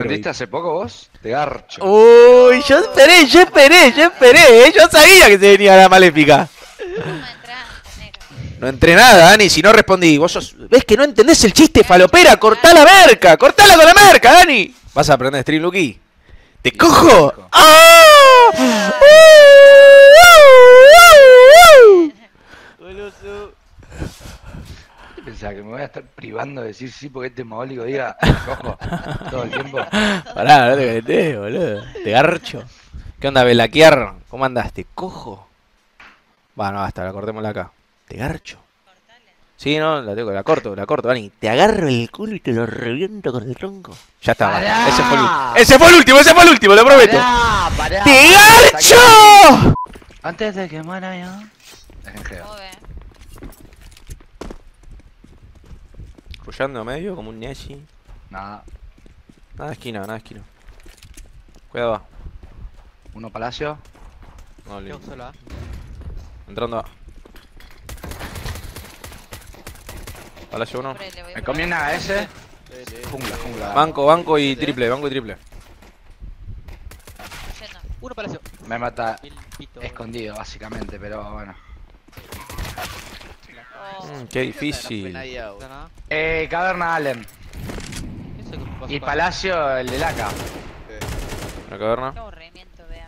¿Aprendiste hace poco vos? Te garcho. Uy, yo esperé. Yo sabía que se venía la maléfica. No entré nada, Dani, si no respondí. Vos sos... ¿Ves que no entendés el chiste, falopera? ¡Cortá la merca! ¡Cortala con la merca, Dani! ¿Vas a aprender Stream Lucky? ¡Te cojo! ¡Ah! Pensaba que me voy a estar privando de decir sí porque este mogólico diga cojo todo el tiempo. Pará, no te calentés, boludo. Te garcho. ¿Qué onda, Belaquiar? ¿Cómo andaste? ¿Cojo? Bueno, basta, la cortémosla acá. Te garcho. Sí, no, la corto, Dani. Te agarro el culo y te lo reviento con el tronco. Ya está, basta. Ese fue el último, lo prometo. Pará, ¡Te garcho! Antes de que muera yo. Rullando a medio como un Neshi. Nada. Nada de esquina. Cuidado. Uno palacio. No, entrando A. Palacio 1. Me comí una ese. Jungla. Banco y triple. Uno palacio. Me mata escondido básicamente, pero bueno. Qué difícil. Caverna Allen. Y Palacio el de Laca. La caverna. Qué aburrimiento, vean.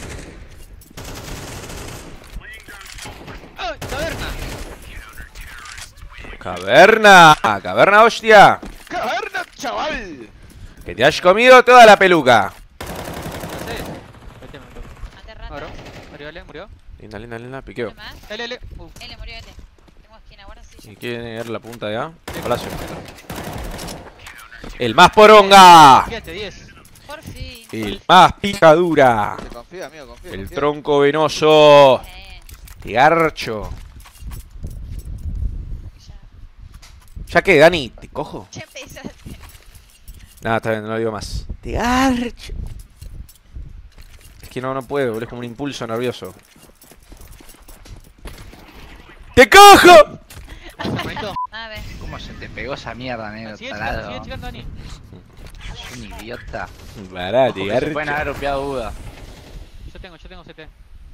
¡Ay, taberna! Caverna, hostia. ¡Caverna, chaval! Que te has comido toda la peluca. No sé. Este me tocó. Aterrando. Ahora. Murió. Linda, piqueo. Más. L. L murió L. Tengo esquina, ahora sí. Si quieren ir la punta de A. Palacio. El más poronga. Fíjate, 10. Por fin. El más picadura. Confía, amigo, confía. El tronco venoso. Te garcho. ¿Ya qué, Dani? ¿Te cojo? Ya empezaste. Nada, está bien, no lo digo más. Te garcho. Es que no puedo, boludo, es como un impulso nervioso. ¡Te cojo! A ver. ¿Cómo se te pegó esa mierda, negro? Sigue Tarado. chicando, Dani. Es un idiota. Pará, te Ojo que se garcho. pueden haber upeado Buda. Yo tengo CT.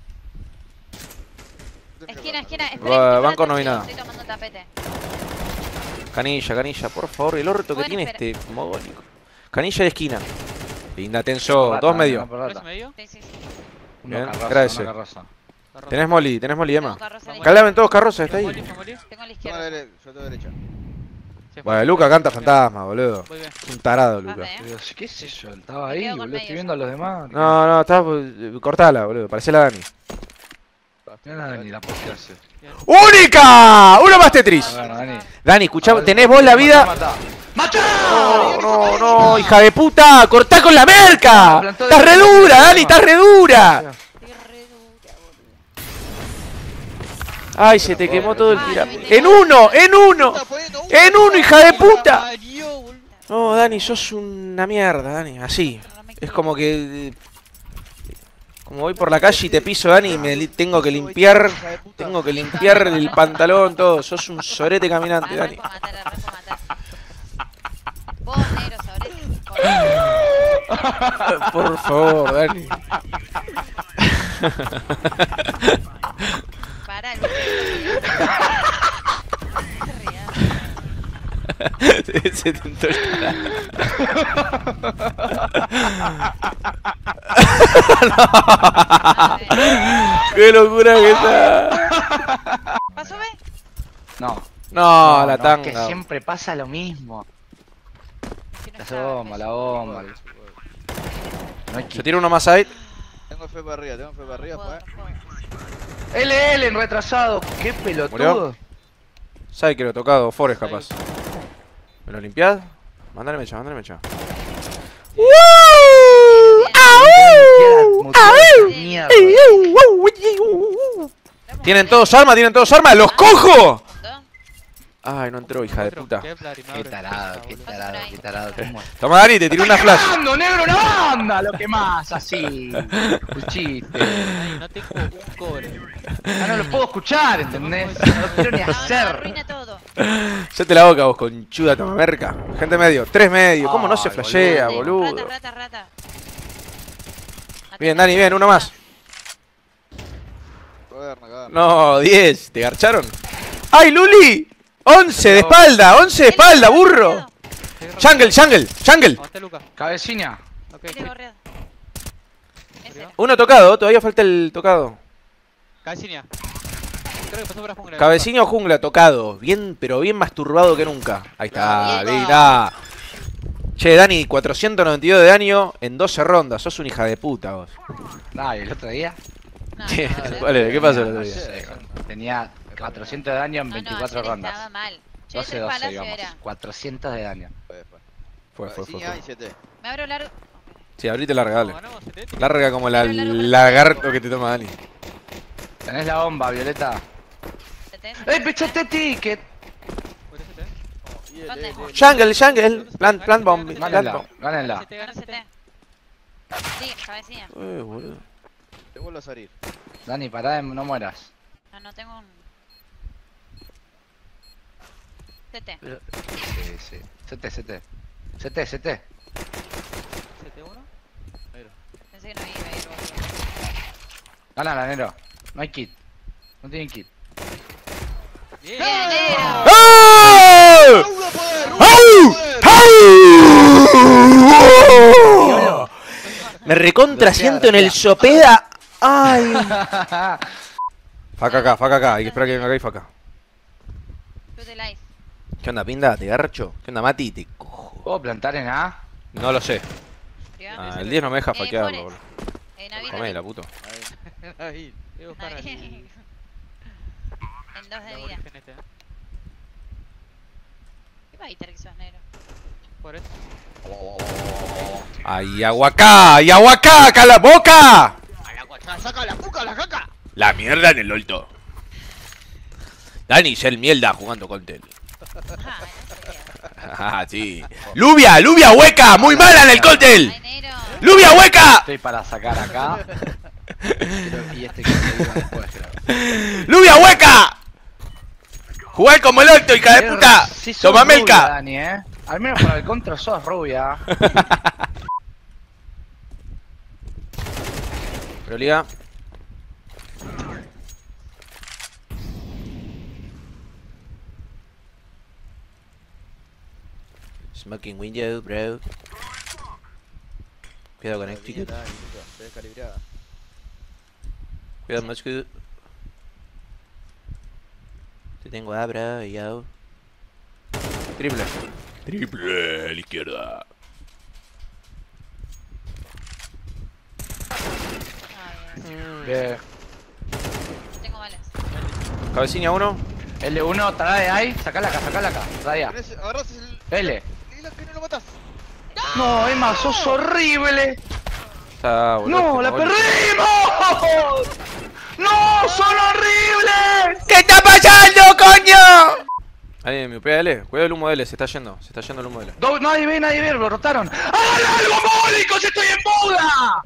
Esquina. Banco no vi nada. Estoy tomando tapete. Canilla, por favor, el orto que Bueno, tiene espera. este mogólico. Canilla de esquina. Linda, tenso, Rata, 2 medio. por rata. ¿Tres medio? Sí. Bien, Carroza, gracias. uno carroza. Tenés molly, Emma. Tengo carroza a la Calamen todos carrozas, está ahí. Molly. Tengo a la Yo izquierda. tengo derecha. Bueno, Luca canta fantasma, boludo. Voy bien. Es un tarado, Luca. Vas, Pero, ¿qué es eso? Estaba Me ahí, quedo con boludo. medio Estoy viendo a los demás. No, está. Cortala, boludo. Parece la Dani. No, ni la puedo hacer. ¡Única! ¡Uno más Tetris! Bueno, Dani. Dani, escuchá, tenés vos la vida. No, hija de puta, cortá con la merca. Estás re dura, Dani, estás re dura. Estoy re dura, boludo. Ay, se te quemó todo el tira. ¡En uno! ¡En uno, hija de puta! No, Dani, sos una mierda, Dani, así. Es como que... Como voy por la calle y te piso, Dani, y me tengo que limpiar el pantalón, todo. Sos un sorete caminante, Dani. Arranco a matar. Vos, negro, sobre. Por favor, Dani. Pará, Se tentó llorar. ¡Qué locura que está! ¿Pasó B? No. No, la Es tanga. que siempre pasa lo mismo. La bomba. No hay Se tira uno más ahí. Tengo fe para arriba, pues. LL en retrasado. Qué pelotudo. ¿Murió? Sabe que lo he tocado, Forest capaz. ¿Me lo limpiás? Mándale mecha. Mierda. ¿Tienen todos armas? ¡Los cojo! Ay, no entró, hija de puta. Qué tarado. ¿Cómo es? Toma, Dani, te tiré una flash. ¡Ando, negro, no anda! Lo que más, así. Escuchiste. No tengo un cobre. Ah, no lo puedo escuchar, ¿entendés? No lo quiero ni hacer. Arruina todo. Hacete la boca vos, conchuda, toma merca. Gente medio, 3 medio. ¿Cómo no se Ay, flashea, Rata, boludo? rata. Bien, Dani, bien, uno más. Caverna. No, 10. ¿Te garcharon? ¡Ay, Luli! 11 de espalda, 11 de espalda, burro. Jungle. Aguanté, Luca. Cabecina. Ok, Tiene sí. borreado. Ese era. Uno tocado, todavía falta el tocado. Cabecina. Creo que pasó por la jungla. Cabecino jungla tocado. Bien, pero bien masturbado que nunca. Ahí está, Bien. linda. Che, Dani, 492 de daño en 12 rondas. Sos un hija de puta vos. Nah, y el otro día No, ¿Qué? no, ¿Cuál es? ¿Qué pasó el otro no día? sé, tenía 400 de daño en no, 24 ayer rondas. estaba mal. Che, 12, 3 12, palacio digamos. era. 400 de daño. Fue. Cabecilla y CT. Me abro largo. Sí, abrite larga, dale. Ganamos, CT. Larga como la Largo, largo, lagarto que te toma Dani. Tenés la bomba, Violeta. ¡Ey, pechate ticket! ¿Podría CT? ¿Dónde? Jungle. Plant bomb. Gánenla, gánenla. CT, gana No CT. Sí, cabecilla. Boludo. Te vuelvo a salir. Dani, pará, no mueras. No tengo un... CT. Sí. CT. CT1. Pensé que no iba a ir vos. Gánala, Nero. No hay kit. No tienen kit. Bien. ¡Bien! ¡Oh! ¡Au! Me recontra siento en el sopeda. ¡Ay! Faca acá. Hay que esperar que venga acá y faca. Shoot the life. ¿Qué onda, Pinda? ¿Te garcho? ¿Qué onda, Mati? Te cojo. ¿Puedo plantar en A? No lo sé. Privado. Ah, el 10 no me deja faquearlo, Forest. boludo. Navi, Comela, Navi. puto. Ahí. Voy a buscar al... En 2 de la vida. origen este, ¿Qué país que sos negro? Por eso. ¡Ay, aguacá! ¡Cala boca! ¡Saca la cuca, la caca! La mierda en el olto. Dani, ser mierda jugando con Tel. Ajá, no sabía. Ah, sí. ¡Luvia hueca! ¡Muy mala en el cóctel! Ay, negro. ¡Luvia hueca! Estoy para sacar acá. Y este que se iba después, creo. ¡Luvia hueca! ¡Jugar como el orto, hija de puta! Sí, sos ¡Tomame el rubia, K! Dani, Al menos para el contra sos rubia. Pero liga. Smoking window, bro. Cuidado con esto, chico. Se descalibrada. Cuidado, Moscú. Te tengo A, bro, yo. Triple. Triple a la izquierda. Ay, Dios. Bien. Tengo balas. Cabecilla 1. L1, trae ahí. Sacala acá. Trae A. Agarrás el... L. que no lo matás. No, Emma, sos horrible. Está, boludo, ¡No, este la mogol. perdimos! ¡No, son horribles! ¿Qué está pasando, coño? Ahí, mi upea L. Cuidado el humo de L, se está yendo el humo de L. Nadie ve, lo rotaron. ¡Hagan algo, mólicos! ¡Estoy en muda!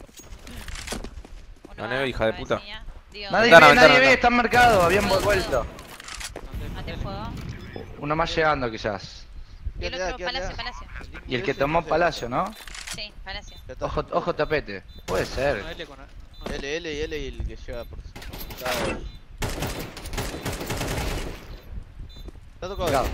Uno Gané, más, hija de puta. cabecilla. Dios. Nadie Ventana. ve, está en mercado, habían vuelto. Mate fuego. Uno más llegando quizás. Y el otro, palacio. Y el que tomó Palacio, ¿no? Sí, palacio. Ojo tapete. Puede ser. No, L con... L y el que lleva por... Está tocado. Cuidado.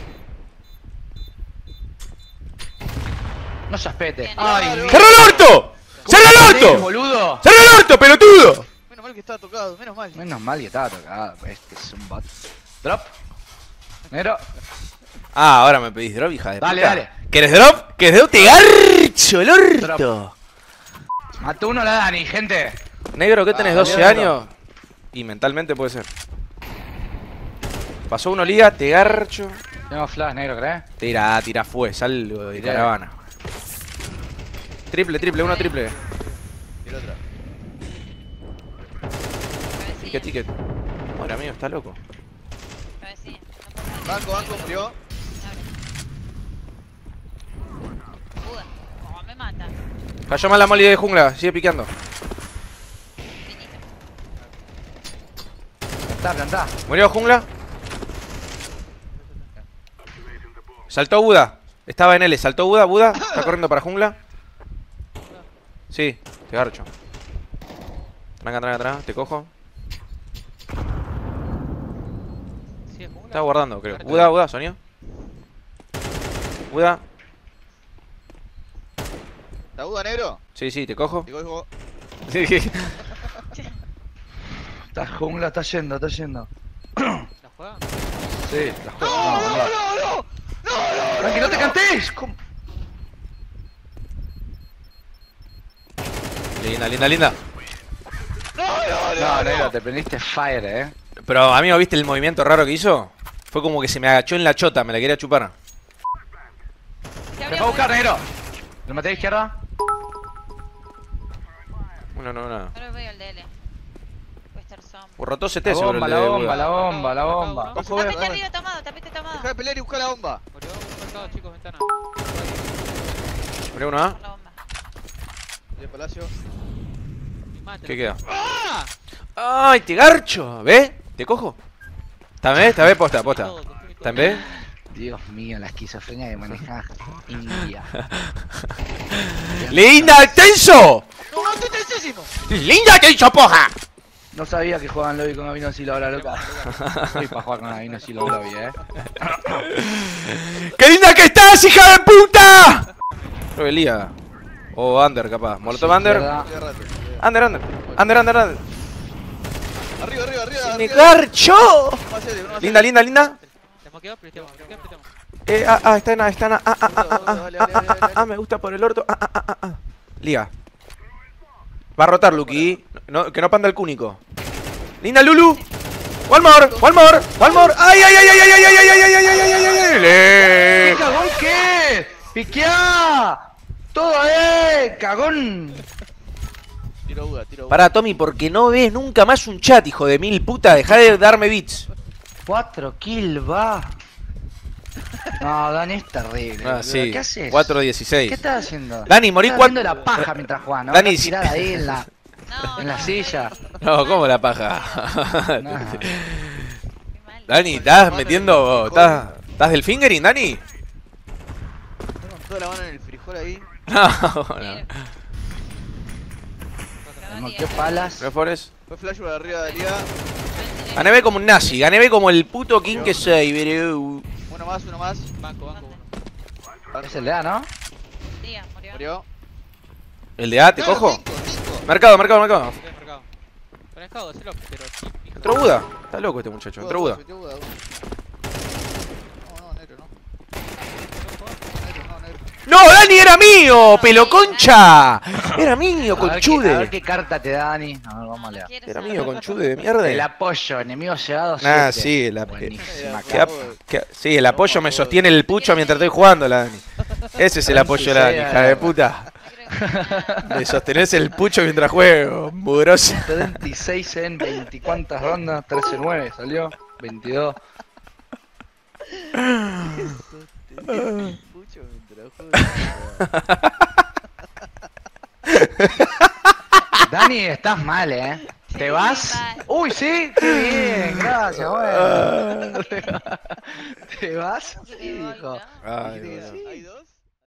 No seas pete. Bien. ¡Ay! ¡Cerra el orto! ¡Cerra el orto! boludo! ¡Cerra el orto, pelotudo! Menos mal que estaba tocado, menos mal. Menos mal que estaba tocado. Este es un bot. Drop. Negro. Ah, ahora me pedís drop, hija de Dale, puta. dale. ¿Querés drop? ¿Querés drop? ¡Te garcho el orto! Mató uno la Dani, gente. Negro, ¿qué tenés? Ah, 12 negro. años. Y mentalmente puede ser. Pasó uno liga, te garcho. Tengo flash, negro, ¿crees? Tira, fue, salgo de Tiré. caravana. Triple, uno triple. Y el otro. Ticket, ticket. Ahora, amigo, está loco. Cabecilla. No pasa nada. Banco, murió. Abre. Buda. Oh, me mata. Cayó mal la molly de jungla, sigue piqueando. Finito. Plantá. Murió jungla. Saltó Buda. Estaba en L, saltó Buda, Buda. Está corriendo para jungla. Sí, te garcho. Tranca, tranca, tranca, te cojo. Sí, es jungla. Estaba guardando, creo. Buda, Buda, Sonia. Buda. ¿La duda, negro? Sí, sí, te cojo. Digo, digo. Sí. Está jungla, está yendo, está yendo. ¿La juega? Sí, la juega. No. Tranqui, no te cantes. ¿Cómo? Linda, linda, linda. No, negro, te prendiste fire, Pero, amigo, ¿viste el movimiento raro que hizo? Fue como que se me agachó en la chota, me la quería chupar. Se Te abrió va a buscar, uno. negro. ¿Lo maté a izquierda? No, no, no. Ahora veo el DL. Puede estar zombie. Rotó CT La sobre el bomba, de la bomba, Buda. la bomba, la bomba. Ojo, ve, Tapete ve. arriba, tomado, tapete tomado. Deja de pelear y busca la bomba. Murió un mercado, chicos, ventana. Mirá uno, ¿ah? Por la bomba. Y el palacio. Mi madre. ¿Qué queda? ¡Ah! ¡Ay, te garcho! ¿Ves? ¿Te cojo? ¿Está bien? ¿Está bien? Posta, posta. Todo, cogí mi ¿Está todo. bien? Dios mío, la esquizofrenia que maneja India. ¡Linda, extenso! ¡No, no, estoy tensísimo! ¡Linda, extenso, poja! No sabía que jugaban lobby con Avino Silo ahora, loca. Soy para jugar con Avino Silo lobby, ¡Qué linda que estás, hija de puta! Creo que Lía. O Under, capaz. Molotov Under. izquierda. Estoy a rato. Under, Under. Under, Under, Under. Arriba, arriba, arriba. ¡Me arriba. garcho! Uno más serio, uno más Linda, serio. linda, linda. Te moqueo, prestemos, prestemos. Está en A, está en A. Me gusta por el orto. Liga. Va a rotar, Lucky. No, que no panda el cúnico. Linda, Lulu. One more, one more, one more. ¡Ay, ay, ay, ay, ay, ay, ay, ay, ay, ay, ay, ay, ay, ay, ¿Qué ay! cagón qué? ¡Piqueá! ¡Todo cagón! Tiro duda, tiro duda. Pará, Tommy, porque no ves nunca más un chat, hijo de mil puta. Dejá de darme bits. 4 kills, va. No, Dani es terrible. Ah, boludo. sí. ¿Qué haces? 4-16. ¿Qué estás haciendo? Dani, morí Estás haciendo cuatro. la paja mientras juegas, ¿no? Dani, Estás tirada ahí en la No, silla. No, ¿cómo la paja? No. Qué mal. Dani, ¿estás metiendo. ¿Estás del fingering, Dani? Tengo toda la mano en el frijol ahí. No, Bien. Me moqueó palas. no. Forest. Fue flash por arriba de Liga. Gané B como un nazi, gané B como el puto King que soy, bro. Uno más, uno más. Banco, banco, uno. Es el de A, ¿no? Tía, murió. Murió. ¿El de A, te Claro, cojo? cinco, cinco. Mercado, mercado, mercado. Estoy marcado. Conectado, hacelo, pero. hijo Entró de- Buda. Está loco este muchacho, entró Buda. Metió Buda, uno. No, negro, no. Negro, no, negro. ¡No, Dani era mío! ¡Pelo concha! Era mío, A ver conchude. qué carta te da, Dani. A ver, vamos a leer. Era mío, conchude de mierda. El apoyo, enemigo llegado. Ah, 7. sí, Buenísima que carta. sí, el apoyo me sostiene el pucho mientras estoy jugando, la Dani. Ese es el apoyo de la Dani, hija de puta. Me sostenés el pucho mientras juego, mugrosa. 36 en 20 cuántas rondas, 13-9 salió, 22. Pucho mientras juega. Dani, estás mal, ¿Te vas? mal. Uy, sí, qué bien, gracias, bueno. ¿Te vas? Sí, Qué gol, dijo. ¿no? Ay, Dijiste que bueno. sí. ¿Hay dos?